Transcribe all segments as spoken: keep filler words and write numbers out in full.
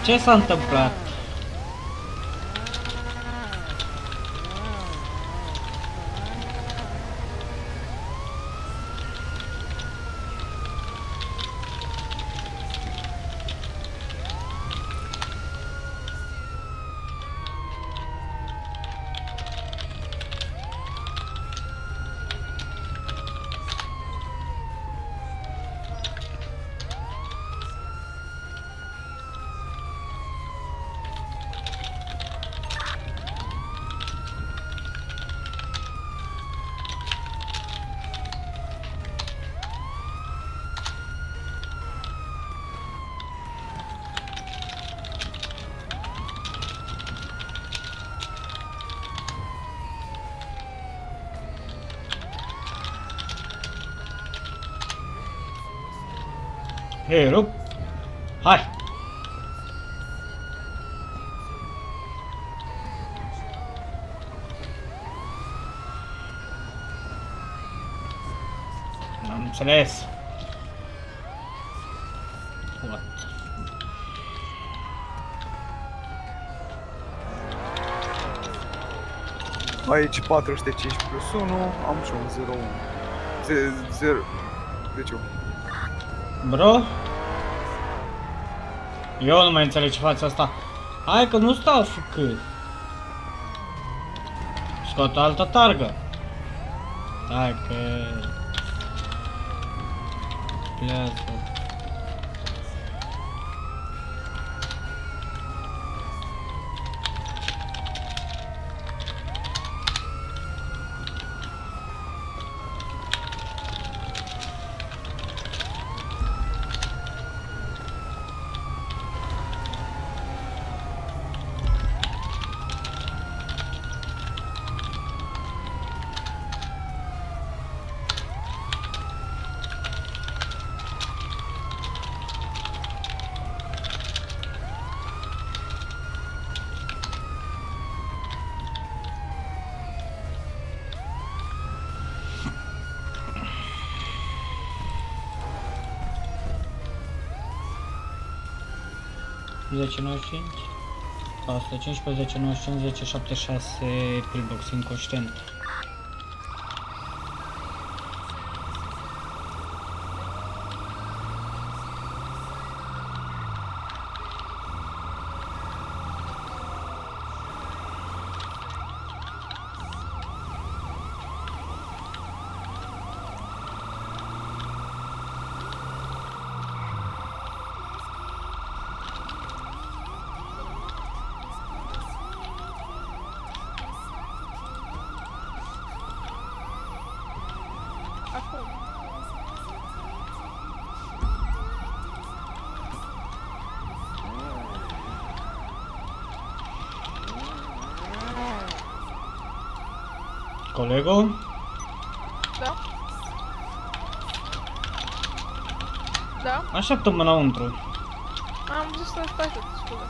Ce s-a întâmplat? Hei, rup! Hai! N-am înțeles. What? Aici patru sute cinci plus unu, am și un zero unu. zero. Deci eu. Bro? Eu nu mai înțeleg ce faci asta. Hai că nu stau și cât. Scot altă targă. Hai că... Plează. zece nouăzeci și cinci, o sută cincisprezece, zece nouăzeci și cinci, zece șaptezeci și șase, pillbox inconștient. Colegul? Da? Da? Așteaptă-mă înăuntru. Am zis să stai să te scuze.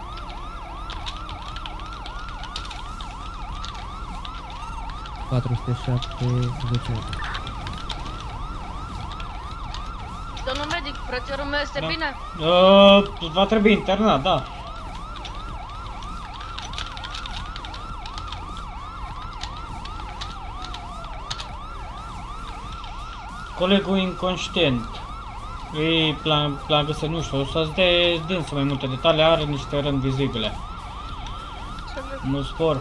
patru sute șapte, zece. Domnul medic, frățiorul meu este Da. bine? Uh, va trebui internat, da. Colegul inconștient. Ei plan, plan găsă, nu știu, o să-ți de dânsă mai multe detalii, are niște răni vizibile. Mult spor.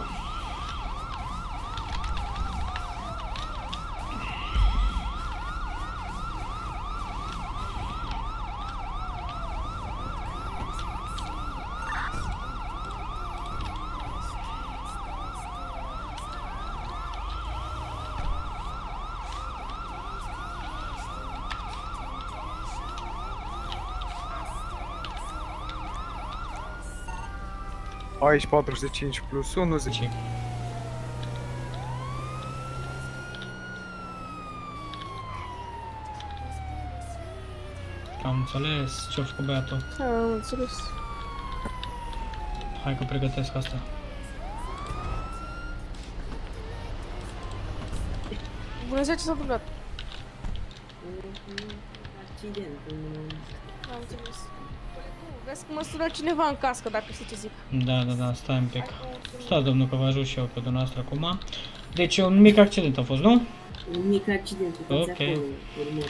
Aici patru sute cinci plus unu, zece. Am înțeles ce-a făcut băiatul. Da, am înțeles. Hai că pregătesc asta. Bună ziua, ce s-a întâmplat? Accident. Am înțeles. Vezi că mă sună cineva în cască, dacă știi ce zic. Da, da, da, stai un pic. Stai, domnul, că vă ajut și eu pe dumneavoastră acum. Deci un mic accident a fost, nu? Un mic accident, uitați Ok. acolo, urmă.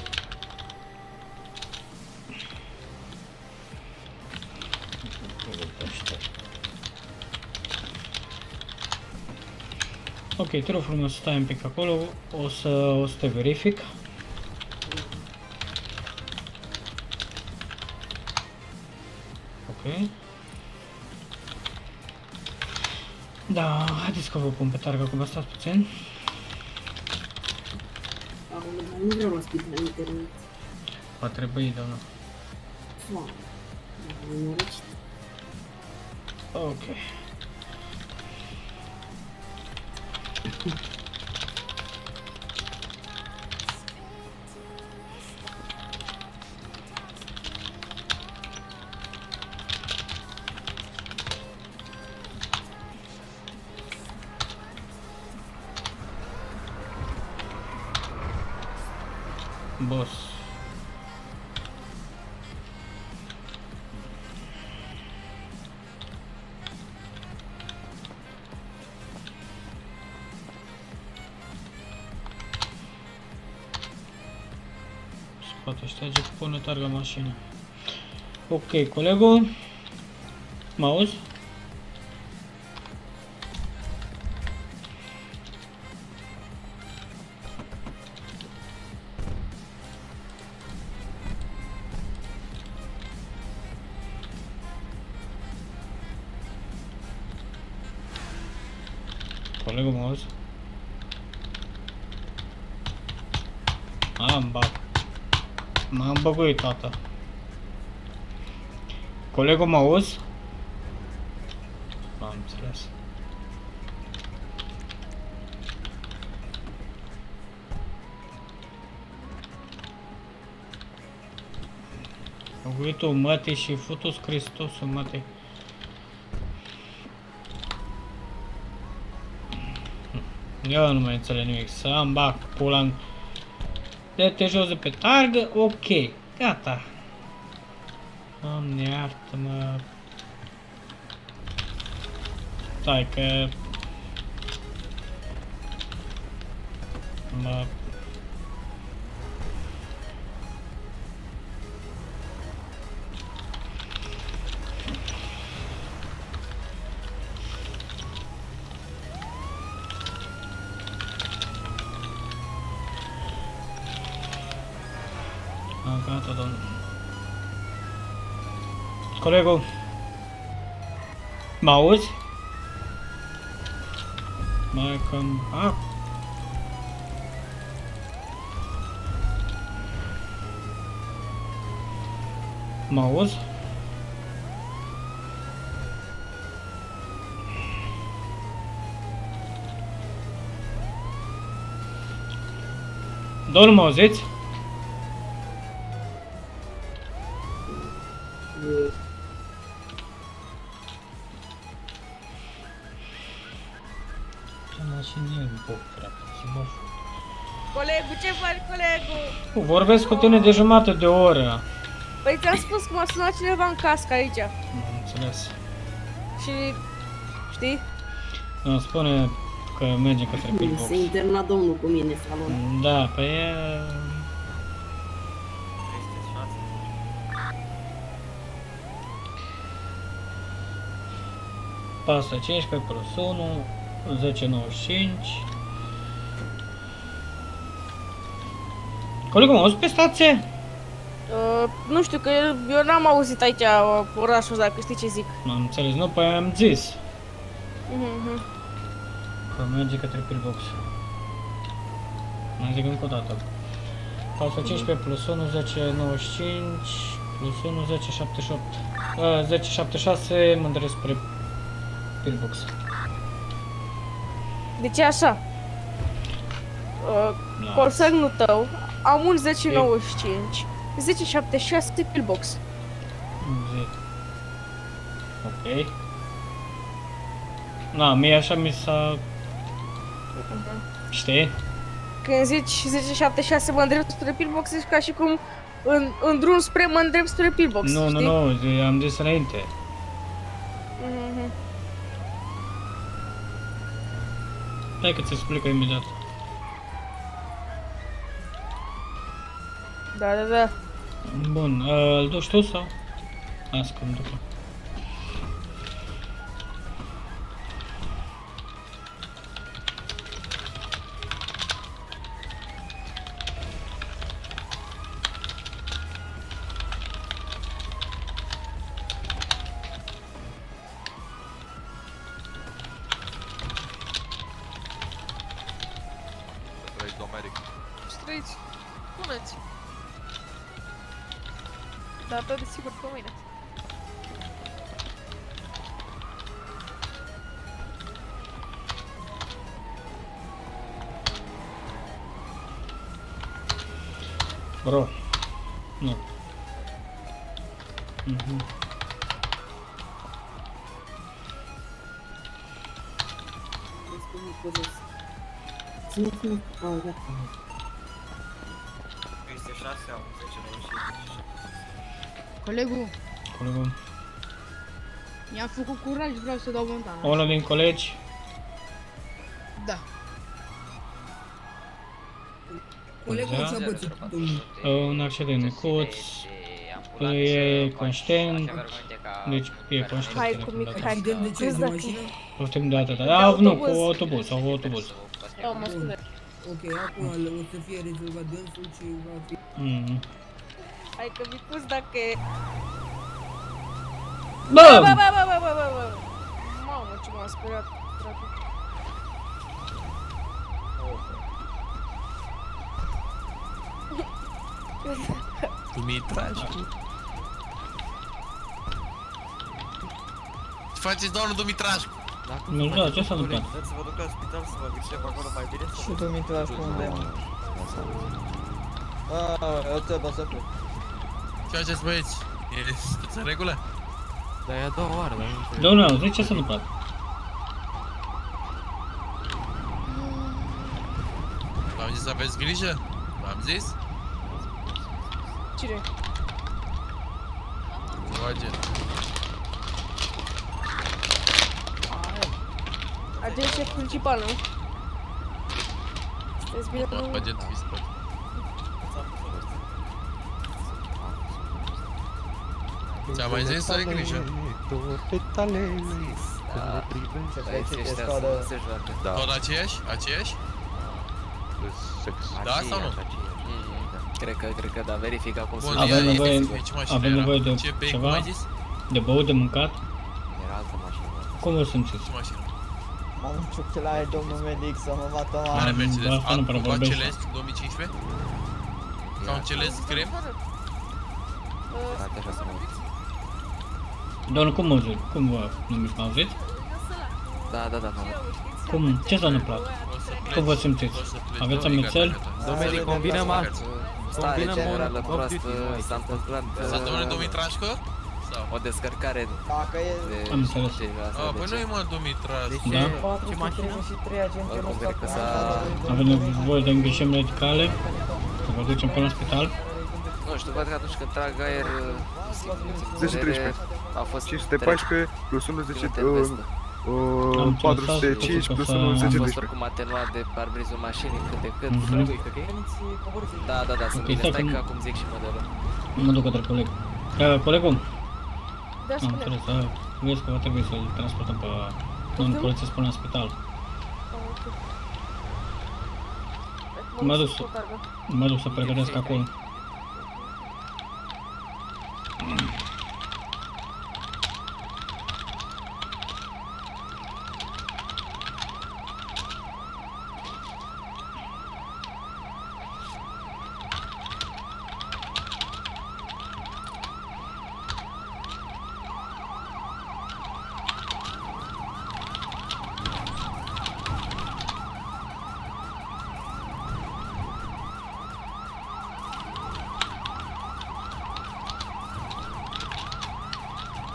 Ok, te rog frumos, stai un pic acolo, o să, o să te verific. Ok. Da, haideți că vă pun pe targă acum, stați puțin. Aoleu, dar nu vreau la spital internet. Va trebui, doamnă. Wow. Nu mă răcit. Ok. Boss. Spate, șterge, pune targa mașină. Ok, colegul. Mă auzi? Colegul, mă auzi? Am bag. M-am băguit, tata. Colegul, mă auzi? Am înțeles. Băguitul mătii și futus Hristosul mătii. Eu nu mai înțeleg nimic, să am bac, pula, de-te jos de pe targă, ok, gata. Doamne, iartă-mă. Stai că... Mă... Ah, gata, domnul. Colegul, mă auzi? Mai cam... Ah. Mă auzi? Domnul, mă auziți? Colegul, ce faci, colegul? Vorbesc cu tine de jumătate de oră. Păi ți-am spus că m-a sunat cineva în cască aici. Am înțeles. Și... știi? Îmi spune că merge către Pillbox. Se interna domnul cu mine în salon. Da, pe e... Pasă cincisprezece plus unu, zece nouăzeci și cinci. Colegul, mă auzi pe stație? Uh, nu știu, că eu n-am auzit aici uh, orașul ăsta, dacă știi ce zic. Am înțeles, nu? Păi am zis Mhm. că merge către Pillbox. Mai zic încă o dată. Pasă cincisprezece plus unu, zece nouăzeci și cinci, plus unu, zece șaptezeci și opt. Uh, zece șaptezeci și șase, mă îndresc spre Pillbox. Deci e așa. Uh, Da. Colsăgnul tău, am un zece nouăzeci și cinci, zece șaptezeci și șase Pillbox. Ok. Na, mie așa mi s-a... Știi? Când zici zece șaptezeci și șase mă îndrept spre Pillbox, zici ca și cum în, în drum spre mă îndrept spre pillbox, Nu, nu, știi? nu, am zis înainte. Mhm. Hai că ți explică imediat. Da, da, da. Bun, îl duci tu sau? Las că îmi duc. Străiți, puneți. Dar pe desigur pe mâine. Bro. Nu. Mhm. Vezi cum e pozos. Țineți-mă. Oh, gata. Este șase, am zece, nouăsprezece. Colegul, Colegul. mi-a făcut curaj, vreau să dau montana. Unul din colegi. Da. Colegul ce-a bătut, domnul? Un accident micuț. E conștient. Deci e conștient. Hai cu mic, hai cu De ce, de mașină? Poftim de data. Da, nu, cu autobuz, sau autobuz. Oh, mă scuze. Ok, acum o să fie rezolvat dânsul și va fi... Mhm. Hai că micuț dacă e... Bă! Bă, bă, bă, bă, bă, bă, bă. Mamă, ce m-a speriat. Frate. Dumitrașcu. Ce faceți, domnul Dumitrașcu? Nu știu, ce s-a întâmplat? Vreți să vă duc la spital să vă gricep acolo mai bine? Și Dumitrașcu unde e? Aaa, eu trebuie să plec. Ce faceți, băieți? E în regulă? Dar e a doua oară, dar nu înțeleg. Domnul, zici ce s-a întâmplat? V-am zis să aveți grijă? V-am zis? Cine? Cu agent. Agent șef principal, nu? Sunteți bine, nu? Agent fiscal. Ți-am mai zis să ai grijă? Da. Tot aceiași? Aceiași? Da sau nu? Cred că, cred că da, verific acum. Bun, Avem ia, nevoie- este- ce mașină avem era? nevoie de Ce bei, ceva? cum ai zis? De băut, de mâncat? Era altă mașină. Cum vă simțiți? Ce mașină? M-am ciucit la domnul medic să mă bată Are Am- Mercedes. asta nu A, prea cumva vorbește. Celest două mii cincisprezece? Sau un Celest crem? Frate, așa să mă uit. Domnul, cum mă zic? Cum vă numiți, mă auziți? Da, da, da, mă. Cum? Ce s-a întâmplat? Cum vă simțiți? Aveți amițeli? Domnul medic, combinăm alt. Stare generală proastă s-a întâmplat. Să domnule Dumitrașcu? Sau? O descărcare Dacă e... de... Am înțeles. de asta, A, păi deci- nu e mă Dumitrașcu. Da? Ce mașină? Oricum, cred că s-a... Avem nevoie de îngrijiri medicale. Să vă ducem până la spital. Nu știu, văd că atunci când trag aer... zece treisprezece. A fost cinci sute paisprezece plus unu, zece, minute în vestă. uh, Am patru sute cinci înțeles, plus să- unu, am Am zece, fost treisprezece. oricum atenuat de parbrizul mașinii cât de cât. Mhm. Da, da, da, sunt Ok, bine, stai stai că- că acum zic și modelul. Mă duc către coleg. Uh, colegul? Da, Am spune. înțeles, uh, vezi că va trebui să-l transportăm pe domnul polițist până la spital. Mă duc să- Mă duc să pregătesc acolo.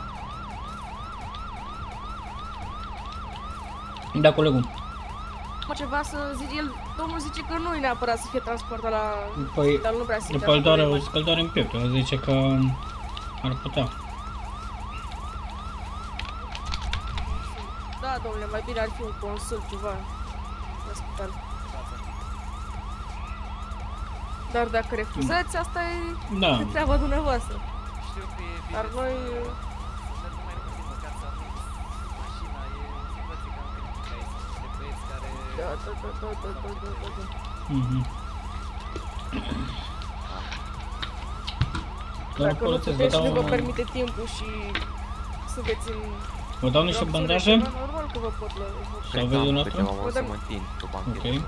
Da, colegul. ceva să zice el, domnul zice că nu e neapărat să fie transportat la Păi, spital, nu vrea să după îl doare o scăldare în piept, el zice că ar putea. Da, domnule, mai bine ar fi un consult, ceva, la spital. Dar dacă refuzați, asta e Da. treaba dumneavoastră. Știu că e bine. Dar noi... Dar nu mai rămâne măcar să aveți mașina, e o situație cam critică aici. De băieți care... Da, da, da, da, da, da, da, da, da. Mhm. Doamna Dacă nu polițist, vă puteți și nu vă dau, permite timpul și sunteți în... vă dau niște opțiune bandaje? ceva, normal că vă pot lua. Sau aveți dumneavoastră? O să mă întind pe banchetă. Ok.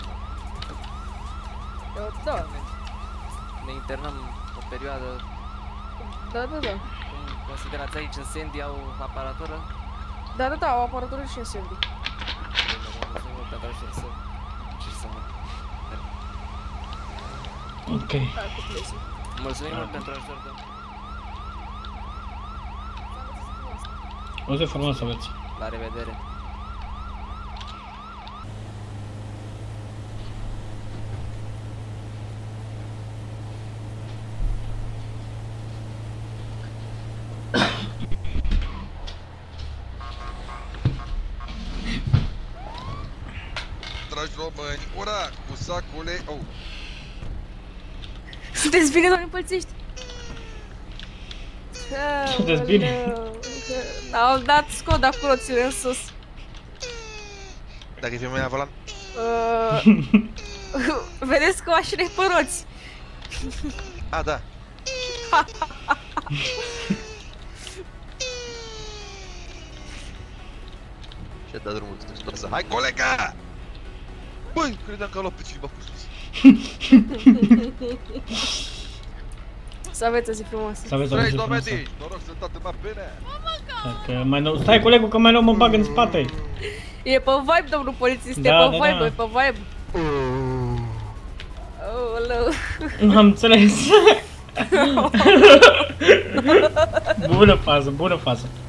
Da, Ne internăm o perioadă. da, da, da. Cum considerați aici în Sandy au aparatură? Da, da, da, au aparatură și în Sandy. Mulțumim mult pentru ajutor să... și să mă... Ok. Da, cu plezii. Mulțumim mult pentru ajutor, domnule. O zi frumoasă aveți. La revedere. Dragi români, ura, cu sacule... Oh. Sunteți bine, doamne polițiști? Sunteți bine? Au dat scod acolo, ține în sus. Dacă e femeia la volan? Uh, vedeți că mașina e pe roți. A, da. Și-a dat drumul tuturor. Hai, colega! Băi, credeam că a luat pe cineva pe sus. Să aveți o zi frumoasă. Să aveți o Trei zi frumoasă. dovedi! Noroc să toate mai bine! Dacă mai nou... Stai, colegul, că mai nou mă bag în spate. E pe vibe, domnul polițist, Da, e pe da, vibe, da. e pe vibe. Aoleu. Nu am înțeles. Bună fază, bună fază.